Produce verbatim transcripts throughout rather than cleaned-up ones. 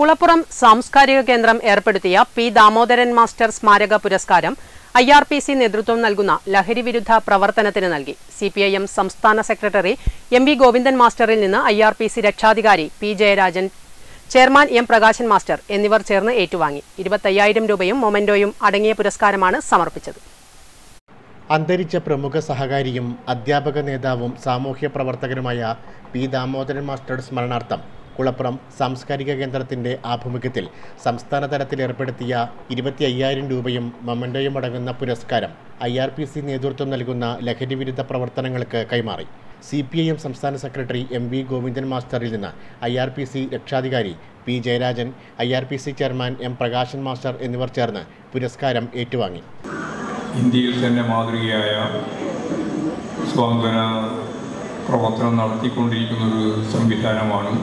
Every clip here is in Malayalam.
കുളപ്പുറം സാംസ്കാരിക കേന്ദ്രം ഏർപ്പെടുത്തിയ പി ദാമോദരൻ മാസ്റ്റർ സ്മാരക പുരസ്കാരം ഐ ആർ പി സി നേതൃത്വം നൽകുന്ന ലഹരി വിരുദ്ധ പ്രവർത്തനത്തിന് നൽകി. സി പി ഐ എം സംസ്ഥാന സെക്രട്ടറി എം വി ഗോവിന്ദൻ മാസ്റ്ററിൽ നിന്ന് ഐ ആർ പി സി രക്ഷാധികാരി P Jayarajan, chairman M Prakashan master എന്നിവർ ചേർന്ന് ഏറ്റുവാങ്ങി. ഇരുപത്തയ്യായിരം രൂപയും മൊമെന്റോയും അടങ്ങിയ പുരസ്കാരമാണ് സമർപ്പിച്ചത്. അന്തരിച്ച പ്രമുഖ സഹകാരിയും അധ്യാപക നേതാവും സാമൂഹ്യ പ്രവർത്തകനുമായ പി ദാമോദരൻ മാസ്റ്ററുടെ സ്മരണാർത്ഥം കുളപ്പുറം സാംസ്കാരിക കേന്ദ്രത്തിൻ്റെ ആഭിമുഖ്യത്തിൽ സംസ്ഥാന തലത്തിൽ ഏർപ്പെടുത്തിയ ഇരുപത്തി അയ്യായിരം രൂപയും മൊമെന്റോയും അടങ്ങുന്ന പുരസ്കാരം ഐ ആർ പി സി നേതൃത്വം നൽകുന്ന ലഹരി വിരുദ്ധ പ്രവർത്തനങ്ങൾക്ക് കൈമാറി. സി പി ഐ എം സംസ്ഥാന സെക്രട്ടറി എം വി ഗോവിന്ദൻ മാസ്റ്ററിൽ നിന്ന് ഐ ആർ പി സി രക്ഷാധികാരി P Jayarajan, I R P C ചെയർമാൻ എം പ്രകാശൻ മാസ്റ്റർ എന്നിവർ ചേർന്ന് പുരസ്കാരം ഏറ്റുവാങ്ങി. ഇന്ത്യയിൽ തന്നെ മാതൃകയായ സ്വാതന്ത്ര്യ പ്രവർത്തനം നടത്തിക്കൊണ്ടിരിക്കുന്നൊരു സംവിധാനമാണ്.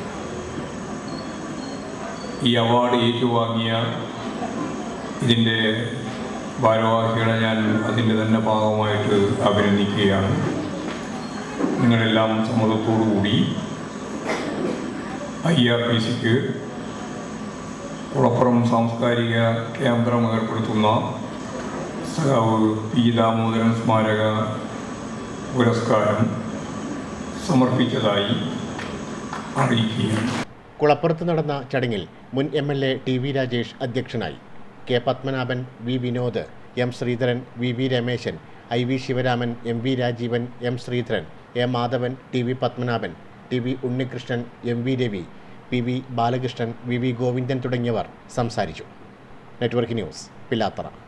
ഈ അവാർഡ് ഏറ്റുവാങ്ങിയ ഇതിൻ്റെ ഭാരവാഹികളെ ഞാൻ അതിൻ്റെ തന്നെ ഭാഗമായിട്ട് അഭിനന്ദിക്കുകയാണ്. നിങ്ങളെല്ലാം സമ്മതത്തോടു കൂടി ഐ ആർ പി സിക്ക് കുളപ്പുറം സാംസ്കാരിക കേന്ദ്രം ഏർപ്പെടുത്തുന്ന സഖാവ് പി ദാമോദരൻ സ്മാരക പുരസ്കാരം സമർപ്പിച്ചതായി അറിയിക്കുകയാണ്. കുളപ്പുറത്ത് നടന്ന ചടങ്ങിൽ മുൻ M L A T V Rajesh അധ്യക്ഷനായി. K Padmanabhan, V Vinod, M Sreedharan, V V Rameshan, I V Sivaraman, M V Rajeevan, M Sreedharan, A Madhavan, T V Padmanabhan, T V Unnikrishnan, M V Ravi, P V Balakrishnan, V V Govindan തുടങ്ങിയവർ സംസാരിച്ചു. Network news, Pilathara.